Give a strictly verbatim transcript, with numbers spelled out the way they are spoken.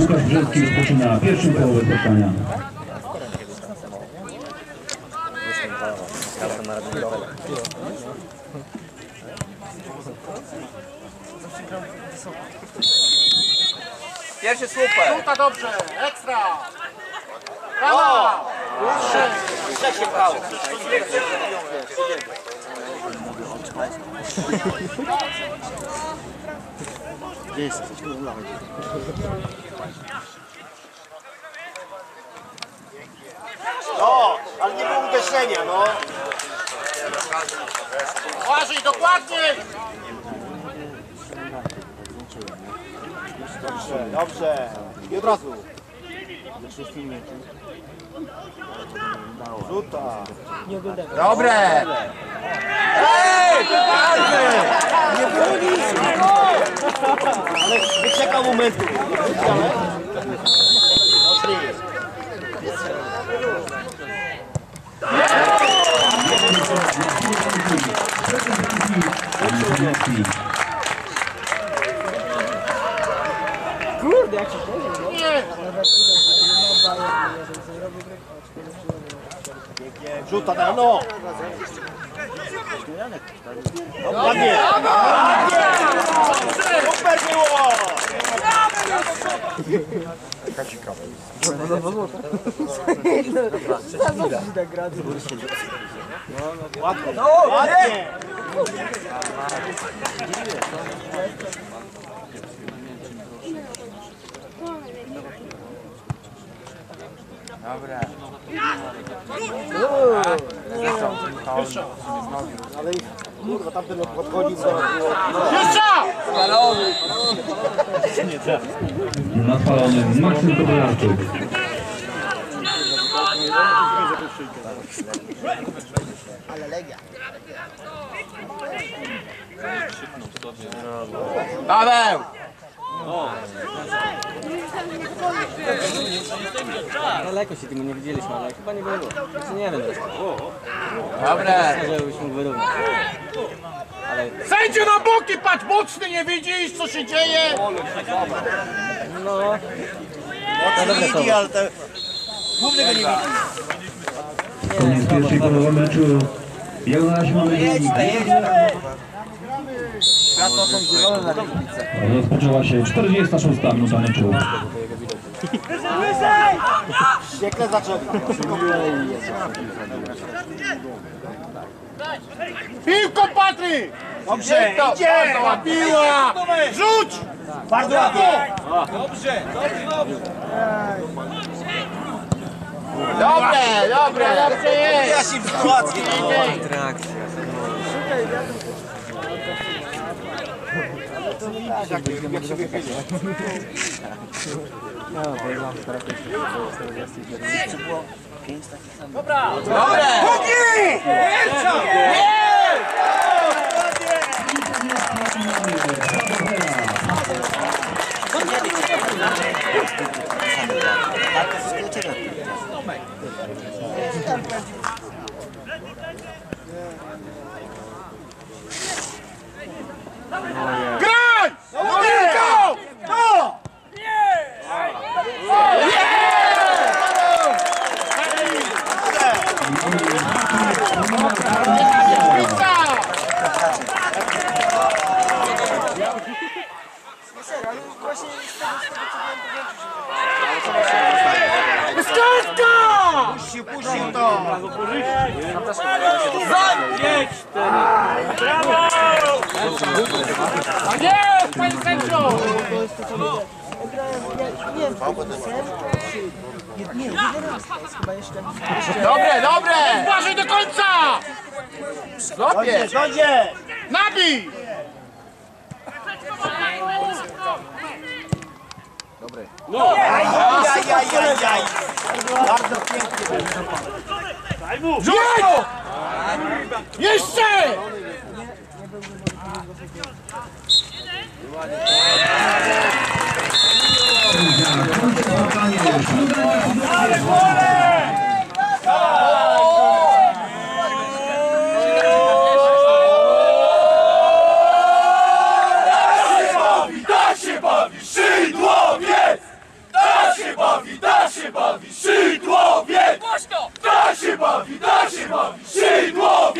Łukasz Brzęski rozpoczyna pierwszą połowę spotkania. Pierwszy słupek. Żółta dobrze, ekstra! Brawa! Trzech się pchało. Gdzie jesteś? No, ale nie było uderzenia, no. Uważaj, dokładnie! Dobrze, dobrze. I od razu. Rzuta. Dobre! Ej! Nie było nic! Ale nie czekał momentu. Poszli. Kurde, jak się chodzi, Nie! Rzuta, no! No ładnie! Super było! Taka ciekawa jest. Ładnie! Ładnie! Dobra. Ale kurwa, tamten podchodził do... Nadpalony Maksym Kobylarczyk. Ale Legia. Paweł! Daleko się tego nie widzieliśmy, ale chyba nie było. Znaczy nie wiem zresztą. Dobre! Może byśmy wyrównać. Ale Sędzio na boki, patrz, boczny, nie widzisz, co się dzieje? no... Boczny widzi, ale te... Głównego nie widzi. Koniec pierwszej połowy meczu. Jak na razie mamy wynik. Światło są zielone na ręce. Rozpoczęła się czterdziesta szósta minuta meczu. Świekle zaczęli. Piłką, Patryk! Dobrze, idzie! Bardzo piła! Rzuć! Bardzo ładnie! Dobrze, dobrze, dobrze. Dobre, dobre, dobrze jest. Ja się w sytuacji. Interakcja. Jak się wychyli. No, bo ja mam teraz jeszcze było pięć takich samych. Dobre! Drugi! Graj! No nie! No! Puścił, puścił to! Zanieść ten! Brawo! A nie, panie sędzio! Dobre, dobre! Uważaj do końca! Złapiesz! Dojdzie! Nabij! Dobry. Ajajajajaj! Bardzo pięknie. Rzuć! Jeszcze! Tak się bawi! Szydłowiec! się bawi, Szydłowiec! Da się bawi, da się bawi, Szydłowiec!